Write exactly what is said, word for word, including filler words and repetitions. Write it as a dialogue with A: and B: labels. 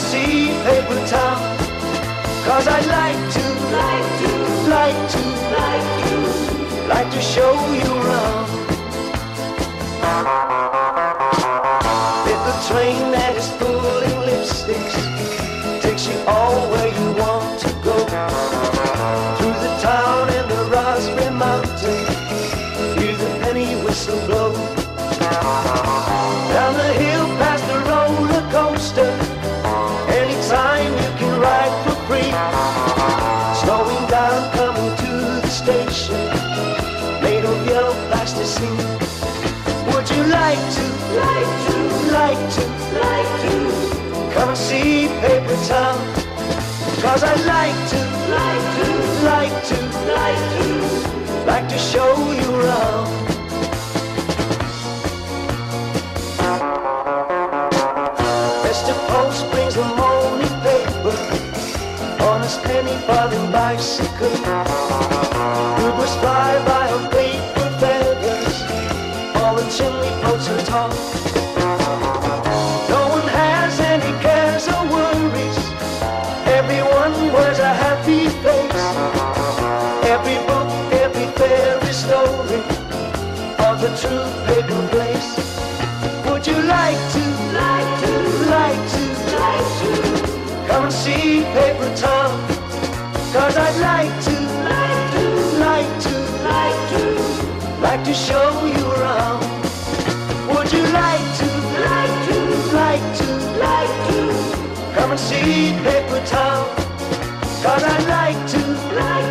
A: see paper town. Cause I'd like to, like to, like to, like to, like to show you around. If the train that is pulling lipsticks takes you all where you want to go, through the town and the raspberry mountain, hear the penny whistle blow. Down the hill past the roller coaster, anytime you can ride for free. Slowing down, coming to the station, made of yellow plasticine. Would you like to, like to, like to, like to come and see Paper Town? Cause I'd like to, like to, like to, like to, like to show you around. Mister Post brings the morning paper on his penny farthing bicycle. Goobers fly by on paper feathers, all the chimney pots are tall. No one has any cares or worries, everyone wears a happy face. Every book, every fairy story of the true paper place. Would you like to, like to, like to, like to come and see Paper Town? Cause I'd like to, like to, like to, like to, like to show you around. Would you like to, like to, like to, like to come and see Paper Town? Cause I'd like to, like